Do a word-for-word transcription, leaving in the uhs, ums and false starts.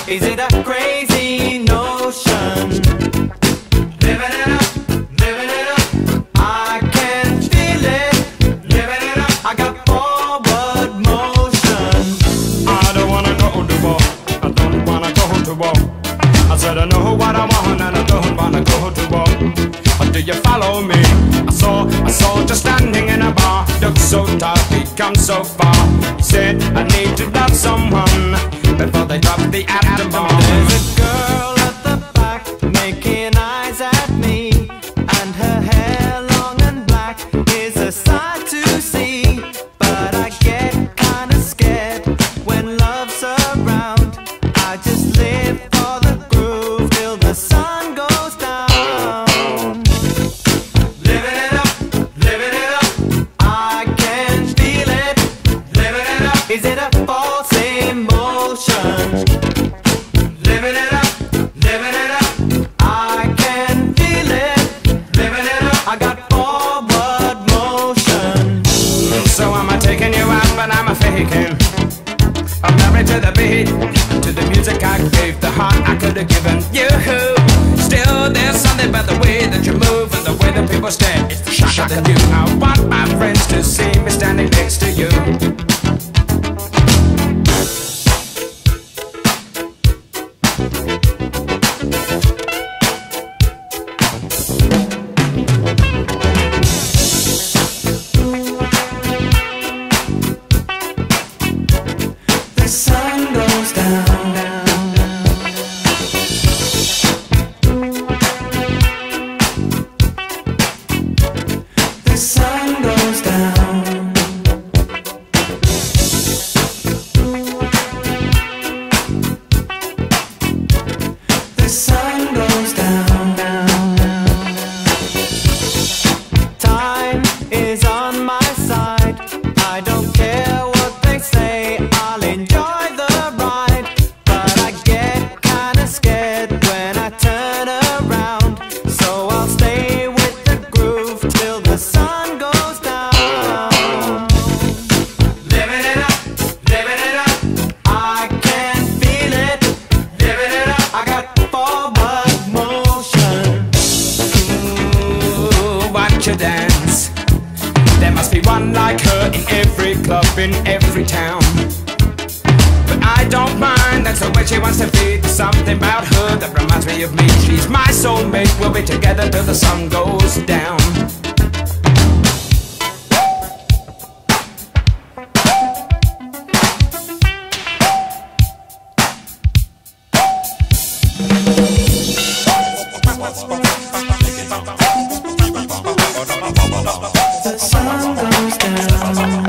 Is it a crazy notion? Living it up, living it up. I can feel it. Living it up. I got forward motion. I don't wanna go to war. I don't wanna go to war. I said I know what I want and I don't wanna go to war. Or do you follow me? I saw, I saw just standing in a bar. Looked so tough, he come so far. Said I need to love someone before they drop the atom bomb. There's a girl at the back making eyes at me, and her hair long and black is a sight to see. But I get kinda scared when love's around. I just live for the groove till the sun goes down. Living it up, living it up. I can feel it. Living it up. Is it a false emotion? Living it up, living it up. I can feel it. Living it up. I got forward motion. So am I taking you out, but I'm a faking. I'm married to the beat, to the music I gave, the heart I could have given you. Still, there's something about the way that you move and the way that people stare. It's the shock of you. I want my friends to see me standing next to you. The sun goes down. The sun goes down. The sun goes down. Time is on my side. I don't care what they say. I'll enjoy the ride. But I get kinda scared when I turn around. So I'll stay with the groove till the sun goes down. Living it up, living it up. I can feel it. Living it up. I got forward motion. Ooh, watch her dance. There must be one like her in every club, in every town. But I don't mind, that's the way she wants to be. There's something about her that reminds me of me. She's my soulmate, we'll be together till the sun goes down. The sun goes down.